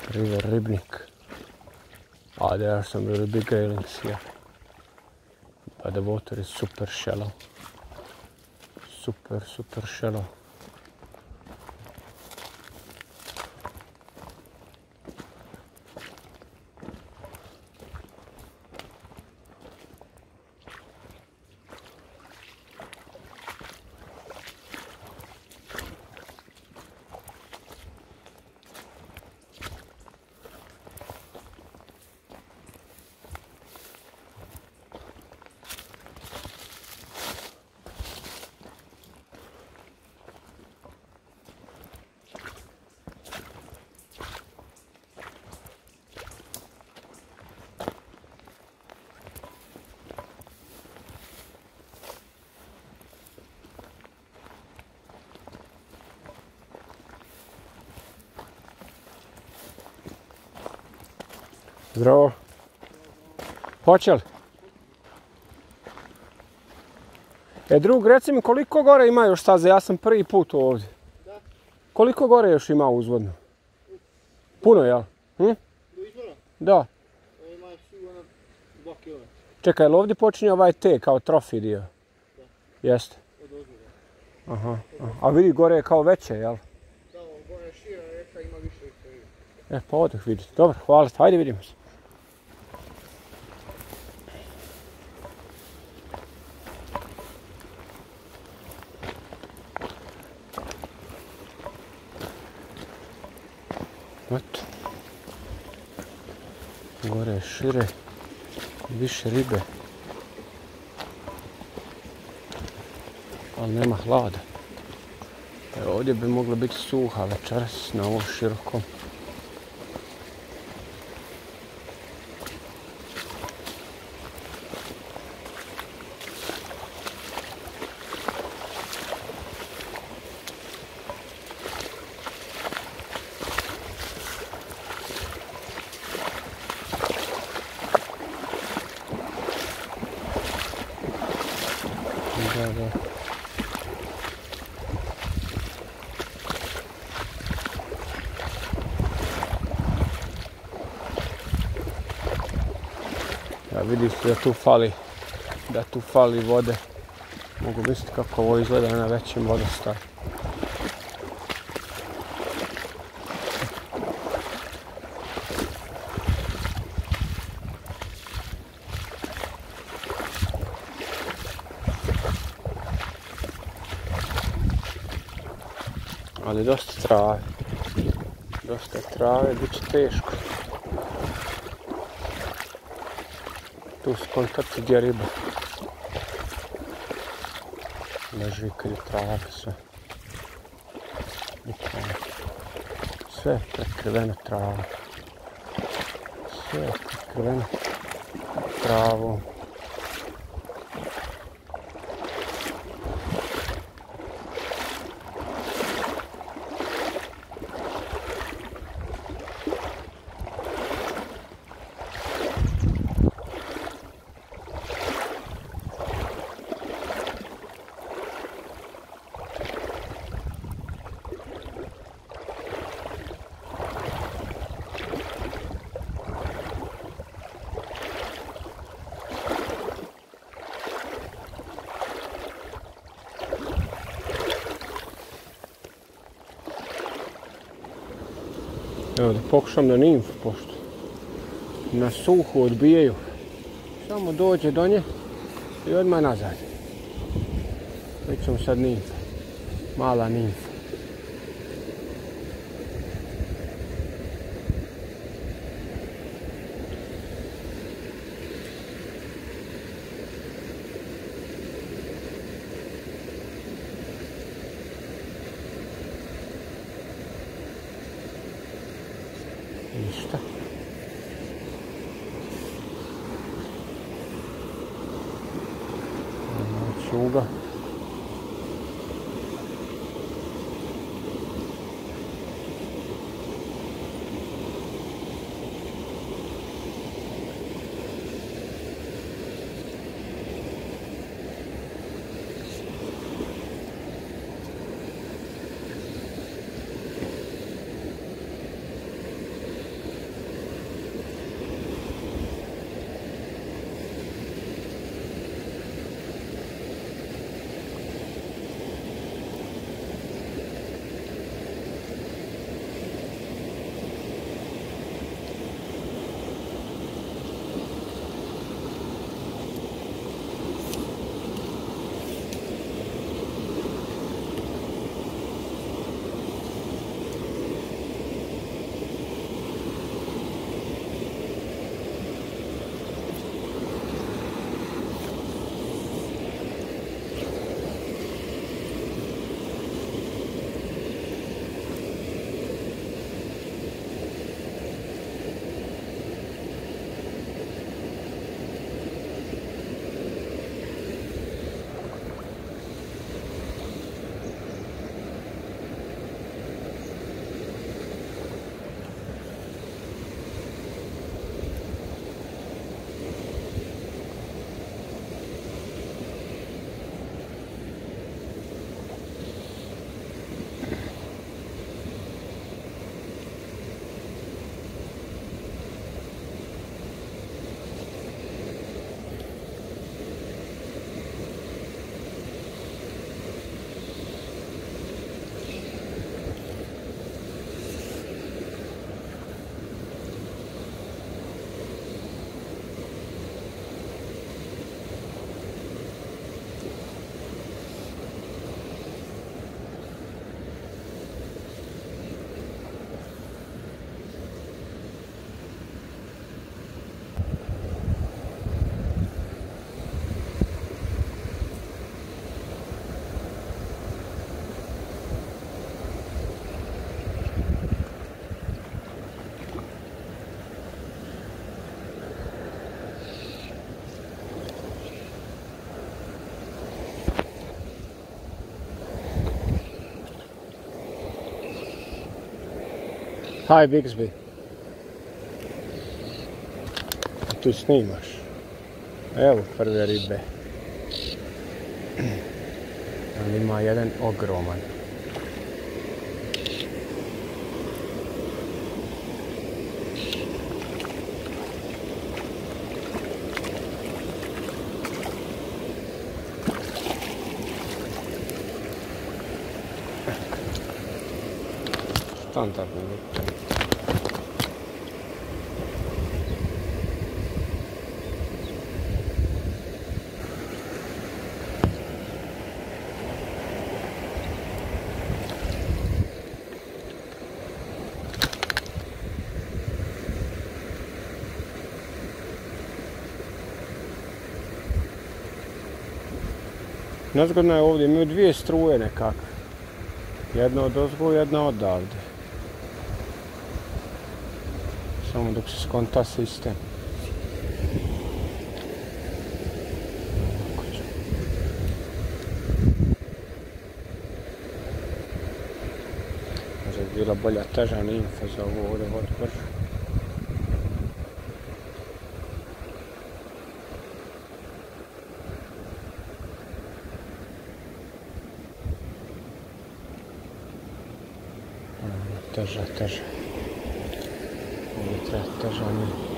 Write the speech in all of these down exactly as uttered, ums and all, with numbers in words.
River Ribnik. Ah, there are some really big graylings here. But the water is super shallow. Super, super shallow. Zdravo. Hoće li? E, drug, reci mi koliko gore ima još staze? Ja sam prvi put ovdje. Da. Koliko gore još ima uzvodno? Puno, jel? Hm? Do izvora? Da. Ima sigurno dva kilometra. Čekaj, jel ovdje počinje ovaj T kao trofi dio? Da. Jeste? Od ozora. Aha, aha. A vidi, gore je kao veće, jel? Da, gore je šira reka, ima više ribe. E, pa odeh vidite. Dobro, hvala. Hajde vidimo se. Eto. Gore je šire, više ribe. Ali nema hlada. Evo, ovdje bi mogla biti suha večeras na ovom širokom. Da, da. Ja vidim da tu fali, da tu fali vode. Mogu misliti kako ovo izgleda na većem vodostaju. Ali dosta trave. Dosta trave, bit će teško. Tu su kontakti gdje riba. Leži kad je trave sve. Sve je prekriveno travom. Sve je prekriveno travom. Evo da pokušam na nimfu, pošto na suhu odbijaju. Samo dođe do nje i odmah nazad. Vidjet sad nimfa. Mala nimfa. Ništa. Čuga. Hi Bixby. Tu snimaš. Evo prve ribe. Ali ima jedan ogroman. Standardni ribe. Nezgodno je ovdje, imaju dvije struje nekakve. Jedna od ozgo, jedna odavde. Samo dok se skonta sistem. Možda bi bila bolja teža nimfa za ovo ovdje odbor. Teža, teža. Ovdje treba teža nimfa.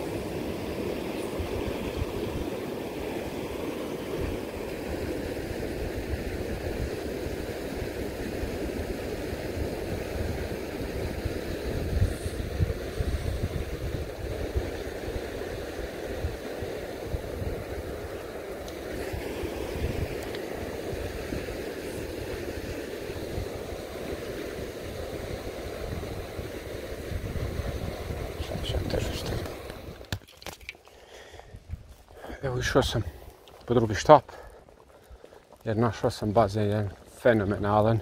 Evo išao sam po drugi štap, jer našao sam bazen jedan fenomenalan,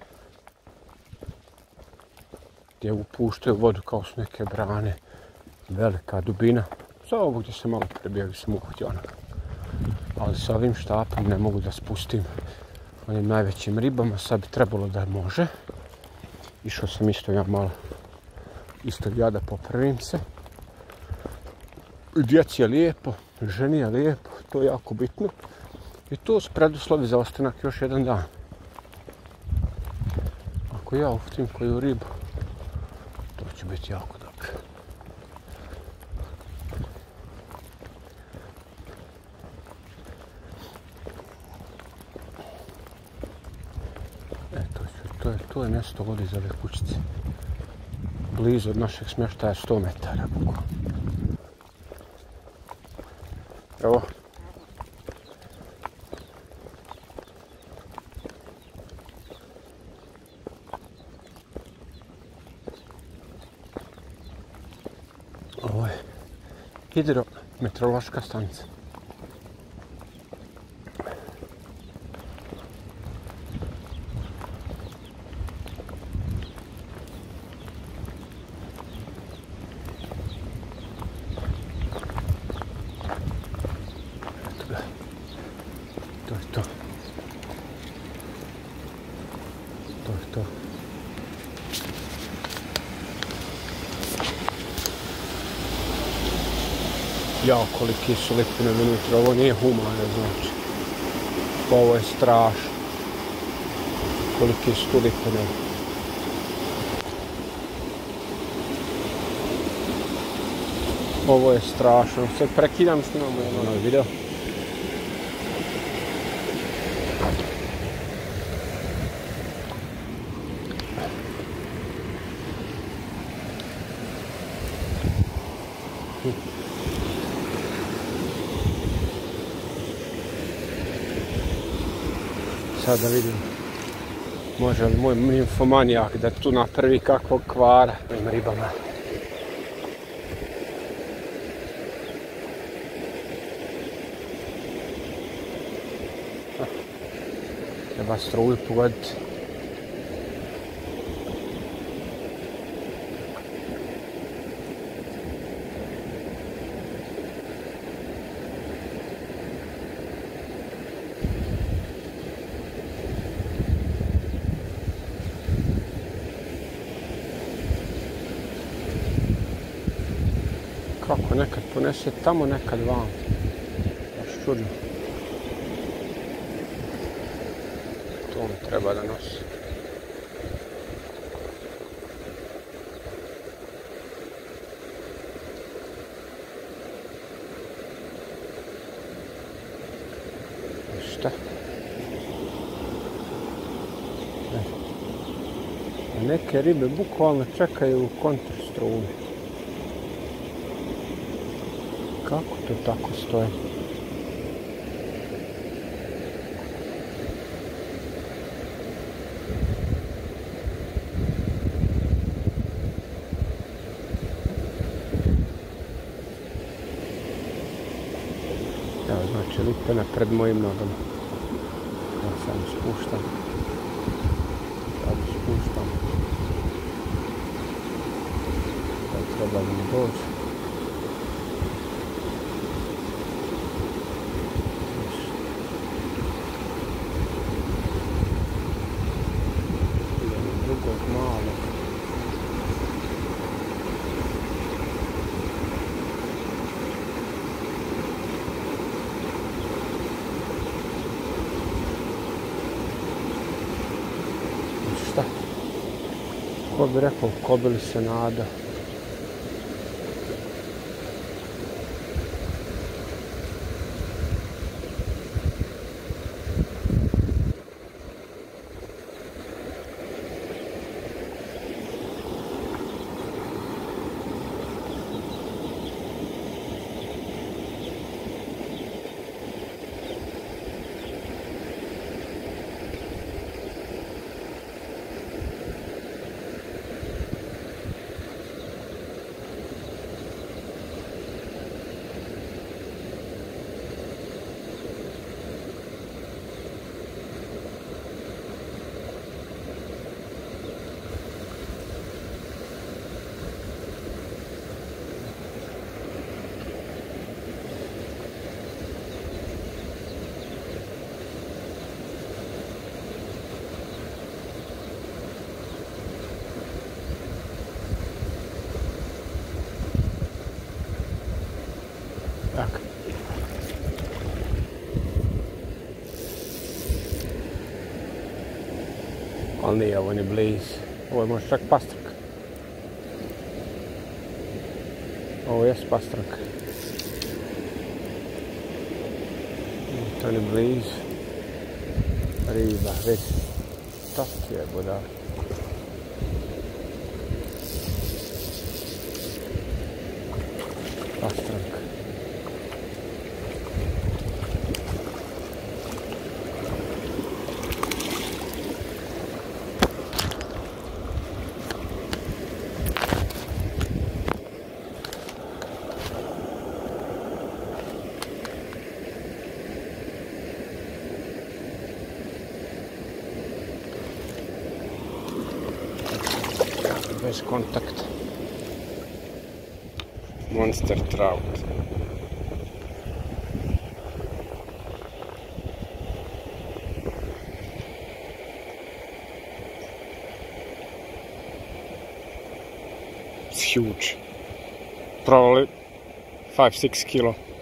gdje upuštaju vodu kao su neke brane, velika dubina. Za ovo gdje sam malo prebijao sam uhvatio onak. Ali sa ovim štapom ne mogu da spustim onim najvećim ribama, sad bi trebalo da može. Išao sam isto ja malo, isto ja da popravim se. Djeci je lijepo, ženi je lijepo, to je jako bitno. I to su preduslovi za ostanak još jedan dan. Ako ja uhvatim koju ribu, to će biti jako dobro. E, to, će, to, je, to je mjesto vodi za ove kućice. Blizu od našeg smještaja sto metara. Evo. Ovo je hidrometeorološka stanica. To je to. To je to. Jao, koliki su lipine unutra, ovo nije humano, znači. Ovo je strašno. Koliki su tu lipine. Ovo je strašno. Sad prekidam, snimamo jedan video. Sad da vidim, može li moj nimfomanijak da tu napravi kakvog kvara ovim ribama. Treba struju pogoditi. Kako nekad ponese tamo, nekad vam. Baš čudno. To mi treba da nosi. Šta? Neke ribe bukvalno čekaju u kontrastrumi. Kako to tako stoji? Evo, znači lupena pred mojim nogama. Ja sam spuštam. Sad spuštam. Sad treba da mi dođe. Drugog malog. Šta? Ko bi rekao, kobili se nada. Tak. Ali nije ovo ni blizu. Ovo je možda čak pastrak. Ovo je pastrak. To ni blizu. Riba, vidi. Tak je budal. Pastrak. Bez kontakta. Monster trout. It's huge. Probably five, six kilo.